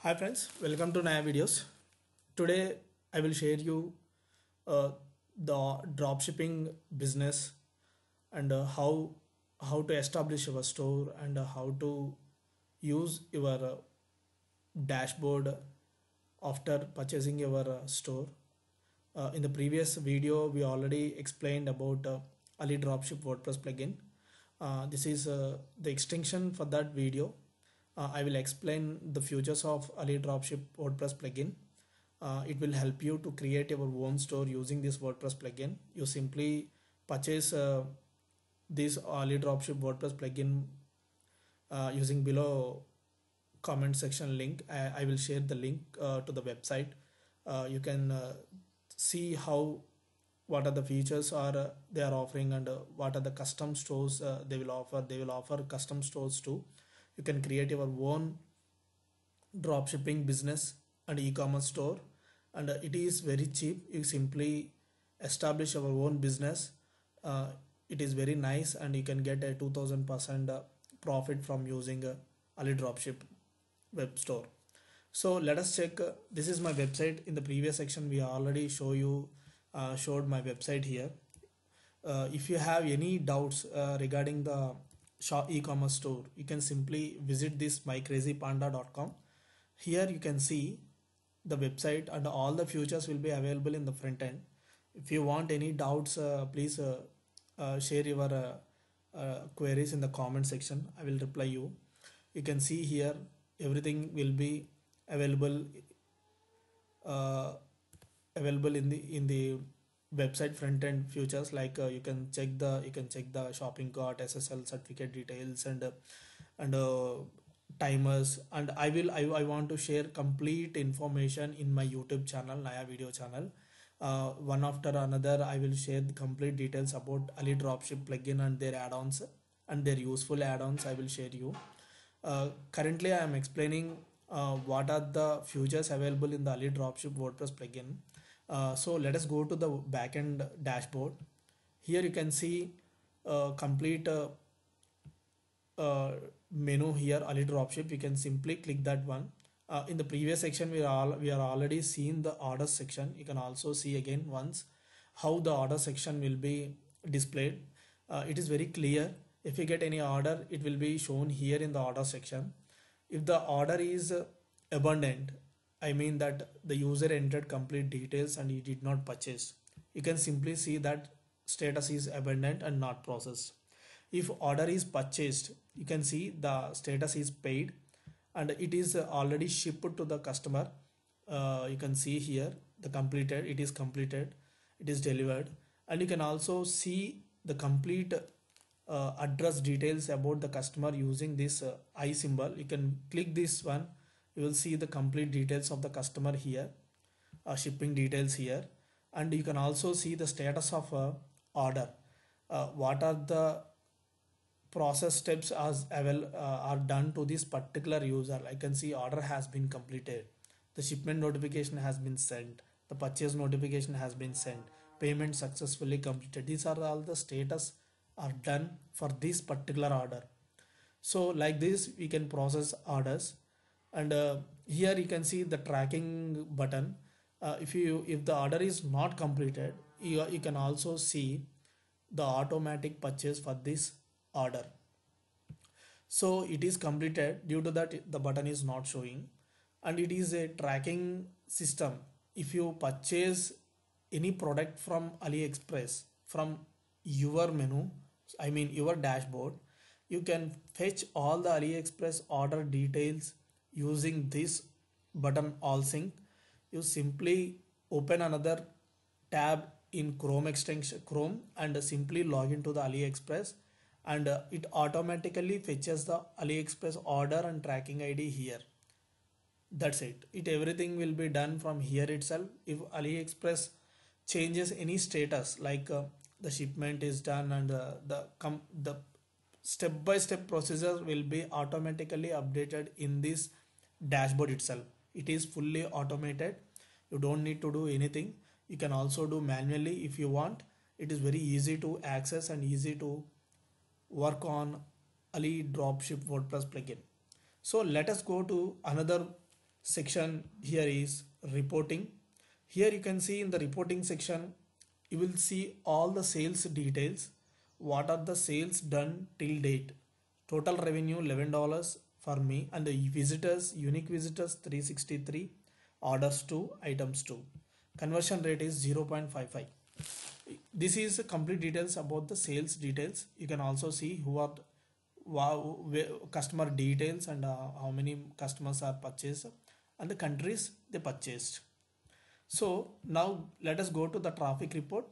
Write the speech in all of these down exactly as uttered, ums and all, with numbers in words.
Hi friends, welcome to Naya Videos. Today I will share you uh, the dropshipping business and uh, how how to establish your store and uh, how to use your uh, dashboard after purchasing your uh, store. Uh, in the previous video, we already explained about uh, Alidropship WordPress plugin. Uh, this is uh, the extension for that video. Uh, I will explain the features of Alidropship WordPress plugin. Uh, it will help you to create your own store using this WordPress plugin. You simply purchase uh, this Alidropship WordPress plugin uh, using below comment section link. I, I will share the link uh, to the website. Uh, you can uh, see how what are the features are uh, they are offering and uh, what are the custom stores uh, they will offer. They will offer custom stores too. You can create your own dropshipping business and e-commerce store, and uh, it is very cheap. You simply establish our own business. Uh, it is very nice, and you can get a two thousand percent uh, profit from using uh, Alidropship web store. So let us check. Uh, this is my website. In the previous section, we already show you uh, showed my website here. Uh, if you have any doubts uh, regarding the shop e-commerce store, you can simply visit this my crazy panda dot com. Here you can see the website and all the features will be available in the front end. If you want any doubts, uh, please uh, uh, share your uh, uh, queries in the comment section. I will reply you. You can see here everything will be available uh, available in the in the website front end features, like uh, you can check the you can check the shopping cart, S S L certificate details, and uh, and uh, timers. And I will I, I want to share complete information in my YouTube channel, Naya Video channel. Uh, one after another, I will share the complete details about Alidropship plugin and their add-ons and their useful add-ons. I will share you. Uh, currently, I am explaining uh, what are the features available in the Alidropship WordPress plugin. Uh, so let us go to the backend dashboard. Here you can see uh, complete uh, uh, menu here, Alidropship. You can simply click that one. Uh, in the previous section, we are all we are already seen the order section. You can also see again once how the order section will be displayed. Uh, it is very clear. If you get any order, it will be shown here in the order section. If the order is uh, abundant, I mean that the user entered complete details and he did not purchase, you can simply see that status is abundant and not processed. If order is purchased, you can see the status is paid and it is already shipped to the customer. Uh, you can see here the completed, it is completed, it is delivered, and you can also see the complete uh, address details about the customer using this uh, I symbol. You can click this one, you will see the complete details of the customer here, uh, shipping details here, and you can also see the status of uh, order. Uh, what are the process steps as avail, uh, are done to this particular user. I can see order has been completed, the shipment notification has been sent, the purchase notification has been sent, payment successfully completed. These are all the status are done for this particular order. So like this we can process orders, and uh, here you can see the tracking button. Uh, if you if the order is not completed, you, you can also see the automatic purchase for this order. So it is completed, due to that the button is not showing, and it is a tracking system. If you purchase any product from AliExpress from your menu, I mean your dashboard, you can fetch all the AliExpress order details using this button all sync. You simply open another tab in Chrome extension Chrome and simply log into the AliExpress, and uh, it automatically fetches the AliExpress order and tracking I D here. That's it. It everything will be done from here itself. If AliExpress changes any status, like uh, the shipment is done and uh, the com the step by step procedure will be automatically updated in this dashboard itself. It is fully automated. You don't need to do anything. You can also do manually if you want. It is very easy to access and easy to work on Alidropship WordPress plugin. So let us go to another section here is reporting. Here you can see in the reporting section, you will see all the sales details. What are the sales done till date? Total revenue eleven dollars for me, and the visitors, unique visitors three sixty-three, orders two, items two. Conversion rate is zero point five five. This is complete details about the sales details. You can also see who are wow, customer details and uh, how many customers are purchased and the countries they purchased. So now let us go to the traffic report.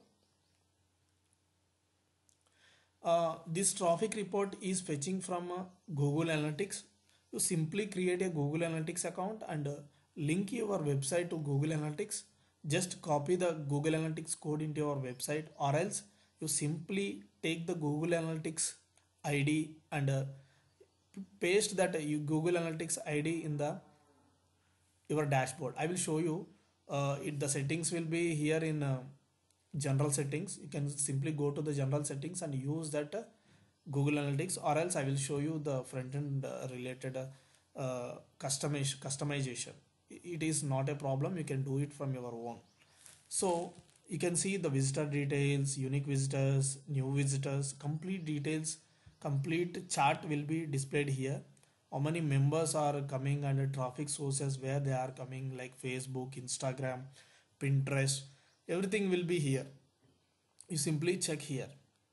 Uh, this traffic report is fetching from uh, Google Analytics. You simply create a Google Analytics account and uh, link your website to Google Analytics. Just copy the Google Analytics code into your website, or else you simply take the Google Analytics I D and uh, paste that uh, you Google Analytics I D in the your dashboard. I will show you. Uh, it, the settings will be here in uh, general settings. You can simply go to the general settings and use that uh, Google Analytics, or else I will show you the front end uh, related uh, uh, customization customization. It is not a problem, you can do it from your own. So you can see the visitor details, unique visitors, new visitors, complete details, complete chart will be displayed here. How many members are coming and traffic sources where they are coming, like Facebook, Instagram, Pinterest, everything will be here. You simply check here.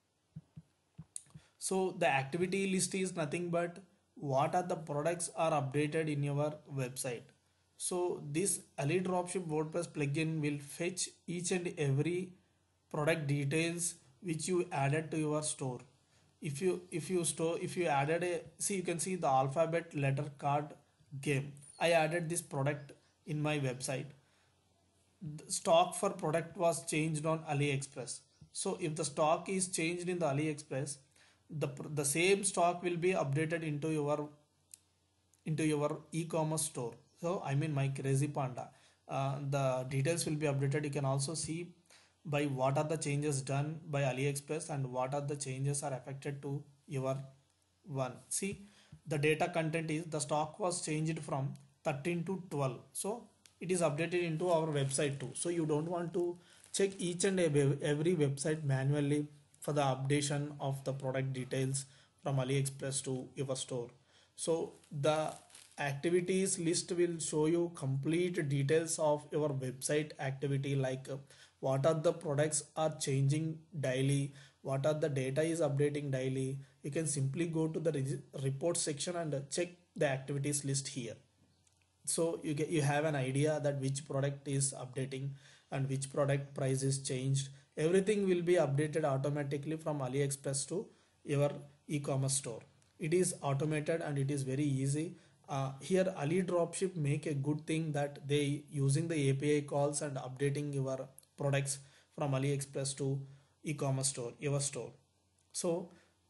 So the activity list is nothing but what are the products are updated in your website. So this Alidropship WordPress plugin will fetch each and every product details which you added to your store. If you if you store if you added a, see, you can see the alphabet letter card game. I added this product in my website. The stock for product was changed on AliExpress. So if the stock is changed in the AliExpress, the the same stock will be updated into your into your e-commerce store. So I mean my Crazy Panda, uh, the details will be updated. You can also see by what are the changes done by AliExpress and what are the changes are affected to your one. See, the data content is the stock was changed from thirteen to twelve. So it is updated into our website too. So you don't want to check each and every website manually for the updation of the product details from AliExpress to your store. So the activities list will show you complete details of your website activity, like uh, what are the products are changing daily, what are the data is updating daily. You can simply go to the report section and check the activities list here. So you get you have an idea that which product is updating and which product price is changed. Everything will be updated automatically from AliExpress to your e-commerce store. It is automated and it is very easy. Uh, here Alidropship make a good thing that they using the A P I calls and updating your products from AliExpress to e-commerce store, your store. So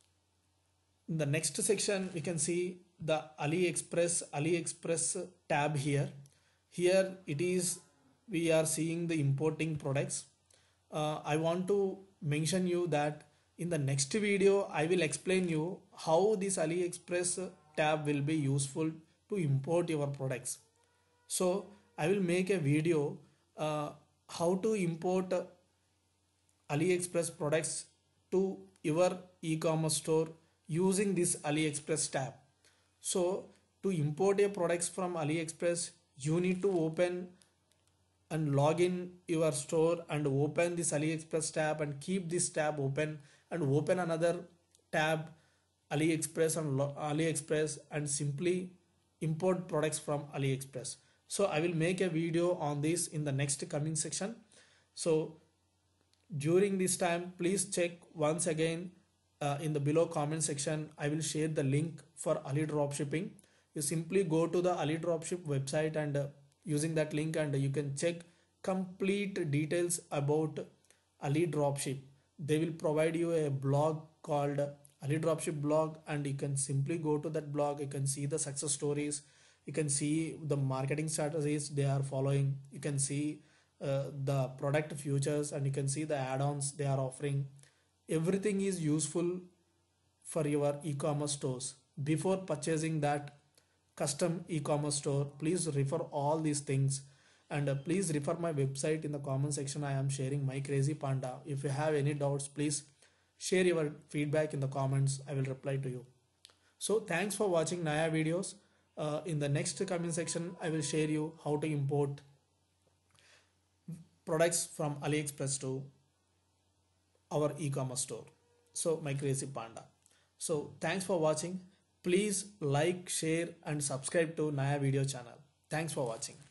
in the next section we can see the AliExpress AliExpress tab here. Here it is, we are seeing the importing products. Uh, I want to mention you that in the next video I will explain you how this AliExpress tab will be useful to import your products. So I will make a video uh, how to import uh, AliExpress products to your e-commerce store using this AliExpress tab. So to import your products from AliExpress, you need to open and log in your store and open this AliExpress tab and keep this tab open and open another tab AliExpress and AliExpress and simply import products from AliExpress. So I will make a video on this in the next coming section. So during this time, please check once again uh, in the below comment section. I will share the link for Alidropshipping. You simply go to the Alidropship website and uh, using that link, and you can check complete details about Alidropship. They will provide you a blog called Alidropship blog, and you can simply go to that blog. You can see the success stories, you can see the marketing strategies they are following, you can see uh, the product futures, and you can see the add-ons they are offering. Everything is useful for your e-commerce stores. Before purchasing that, custom e-commerce store. Please refer all these things, and uh, please refer my website in the comment section. I am sharing my crazy panda. If you have any doubts, please share your feedback in the comments. I will reply to you. So thanks for watching Naya videos. Uh, in the next comment section, I will share you how to import products from AliExpress to our e-commerce store. So my crazy panda. So thanks for watching. Please like, share and subscribe to Naya video channel. Thanks for watching.